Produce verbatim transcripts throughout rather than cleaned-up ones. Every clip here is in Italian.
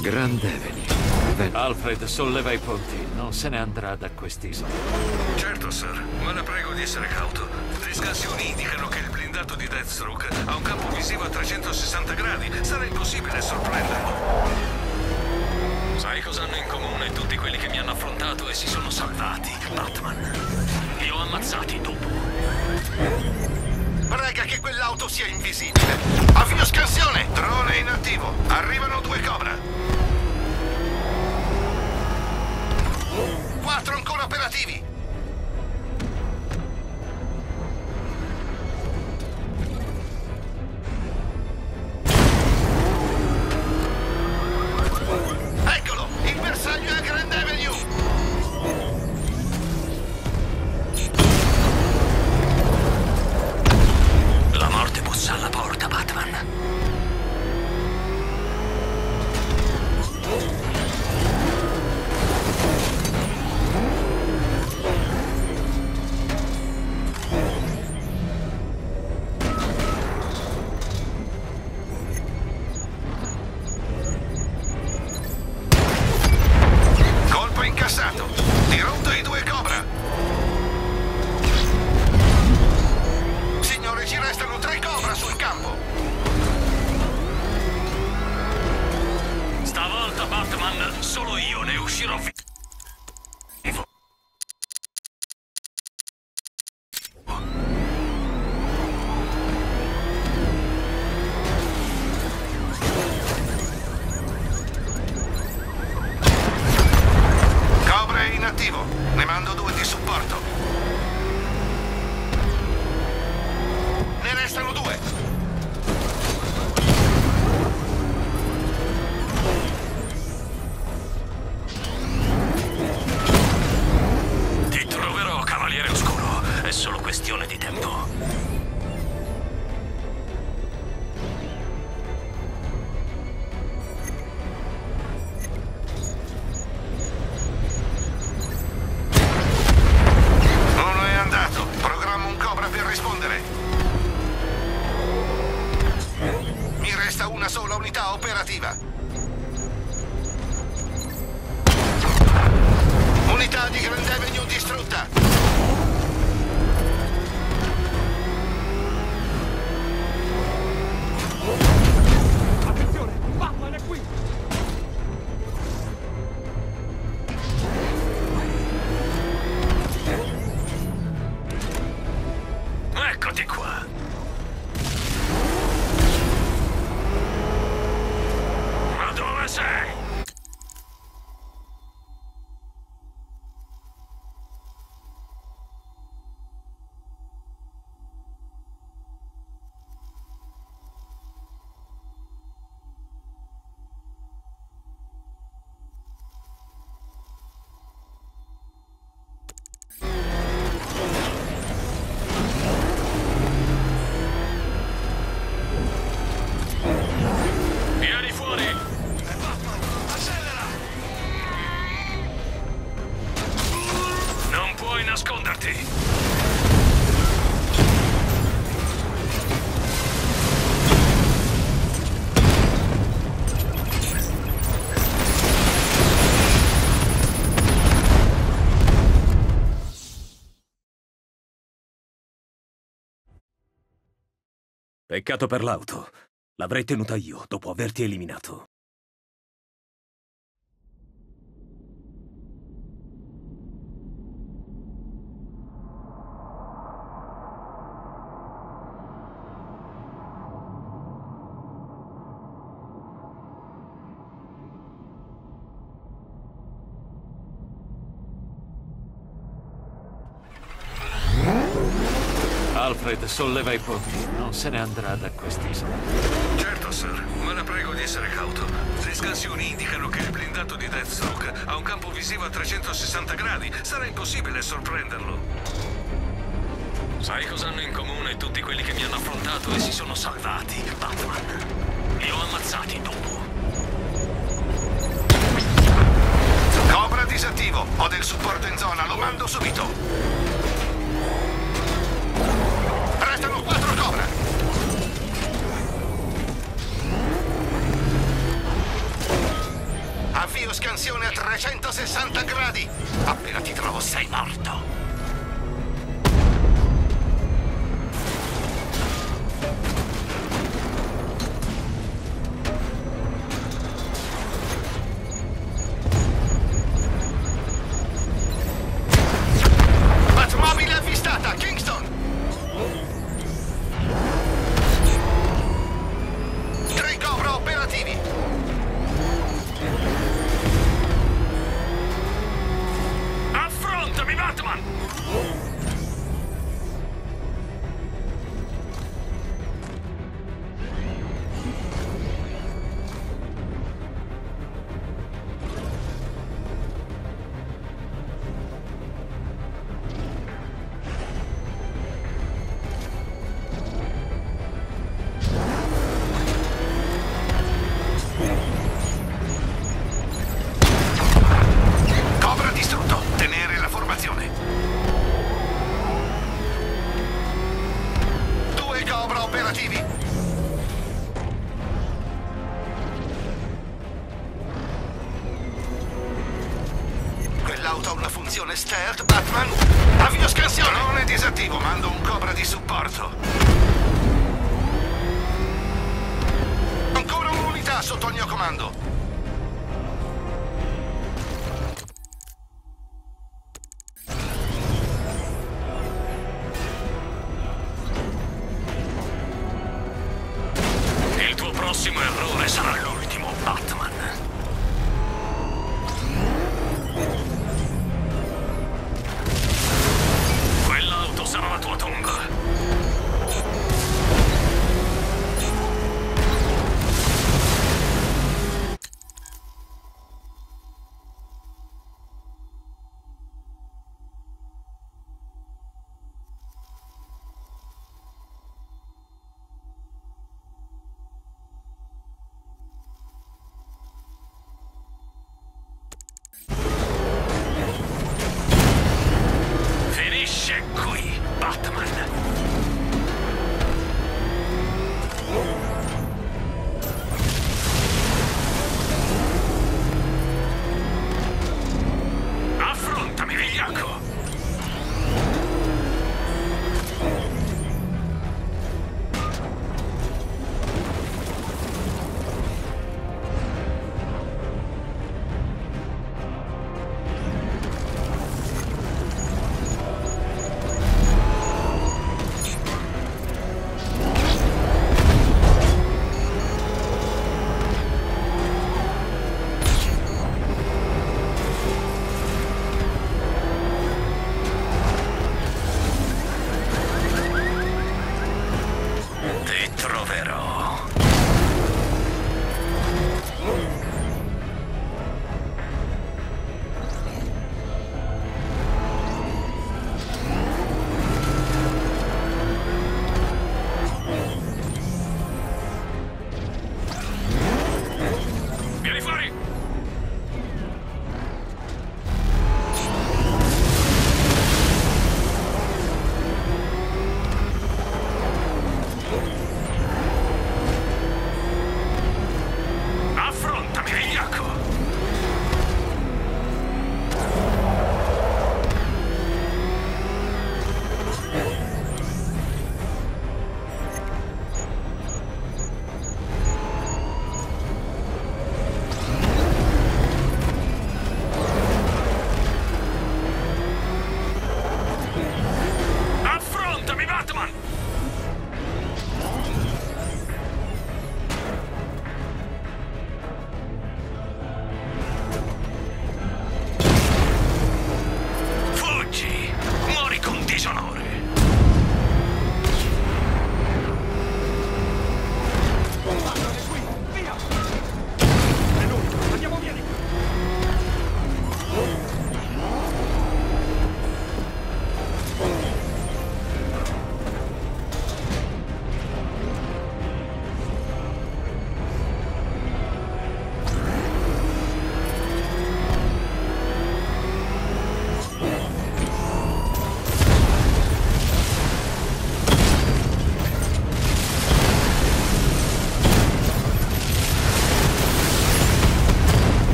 Grand Avenue. Ven- Alfred, solleva i ponti. Non se ne andrà da quest'isola. Certo, sir, ma la prego di essere cauto. Le scansioni indicano che il blindato di Deathstroke ha un campo visivo a trecentosessanta gradi. Sarà impossibile sorprenderlo. Sai cosa hanno in comune tutti quelli che mi hanno affrontato e si sono salvati, Batman? Li ho ammazzati dopo. Prega che quell'auto sia invisibile. Avvio scansione! Drone inattivo. Arrivano due Cobra. Quattro ancora operativi. Eccolo! Il bersaglio è a Grand Avenue! La morte bussa alla porta, Batman. Colpo incassato. Dirotto i due Cobra. Signore, ci restano tre Cobra sul campo. Stavolta, Batman, solo io ne uscirò vivo. Cobra è inattivo. Ne mando due di supporto. Ne restano due. Ti troverò, Cavaliere Oscuro. È solo questione di tempo. Uno è andato. Programmo un Cobra per rispondere. Mi resta una sola unità operativa. Unità di Grand Avenue distrutta. Attenzione! Batman è qui! Eccoti qua. Ma dove sei? Vieni fuori! Accelera! Non puoi nasconderti! Peccato per l'auto. L'avrei tenuta io dopo averti eliminato. Alfred, solleva i ponti. Non se ne andrà da quest'isola. Certo, sir, ma la prego di essere cauto. Le scansioni indicano che il blindato di Deathstroke ha un campo visivo a trecentosessanta gradi. Sarà impossibile sorprenderlo. Sai cosa hanno in comune tutti quelli che mi hanno affrontato e si sono salvati, Batman? Li ho ammazzati dopo. Cobra disattivo. Ho del supporto in zona, lo mando subito. Restano quattro Cobra. Avvio scansione a trecentosessanta gradi. Appena ti trovo sei morto. Batmobile avvistata, Kingston! Tre Cobra operativi! Affrontami, Batman! Cobra distrutto, tenere la formazione. Due Cobra operativi. Quell'auto ha una funzione stealth, Batman. Avvio scansione. Drone disattivo, mando un Cobra di supporto. Ancora un'unità sotto il mio comando. Il tuo prossimo errore sarà l'ultimo, Batman. Quell'auto sarà la tua tomba.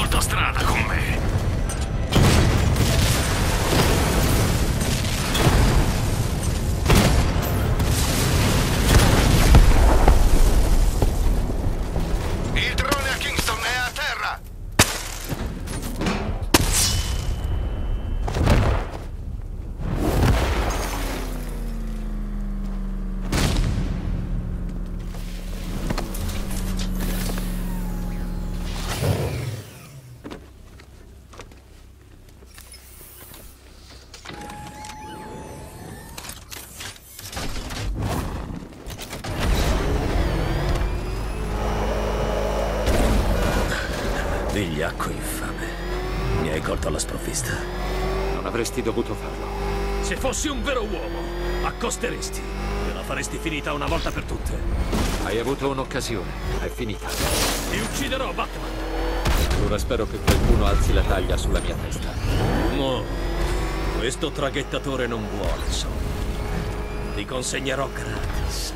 molta strada con me. Il drone a Kingston è a terra! Vigliacco infame. Mi hai colto alla sprovvista. Non avresti dovuto farlo. Se fossi un vero uomo, accosteresti. E la faresti finita una volta per tutte. Hai avuto un'occasione. È finita. Ti ucciderò, Batman. Ora spero che qualcuno alzi la taglia sulla mia testa. No. Questo traghettatore non vuole soldi. Ti consegnerò gratis.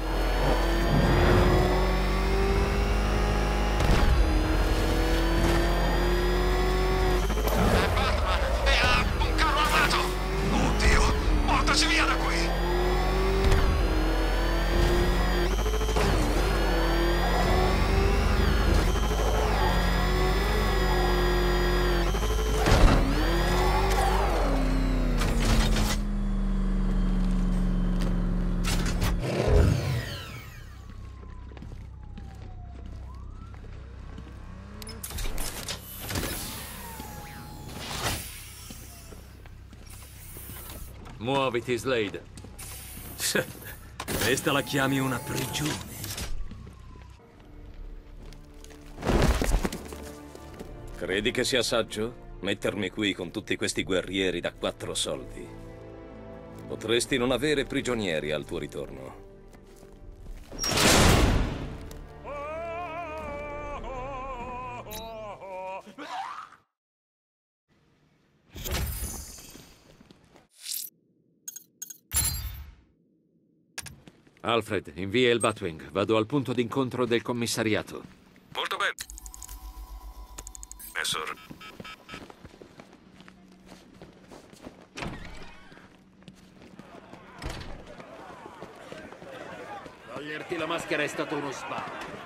Via da qui! Muoviti, Slade. Questa la chiami una prigione. Credi che sia saggio mettermi qui con tutti questi guerrieri da quattro soldi? Potresti non avere prigionieri al tuo ritorno. Alfred, invia il Batwing. Vado al punto d'incontro del commissariato. Molto bene. Professor. Toglierti la maschera è stato uno sbaglio.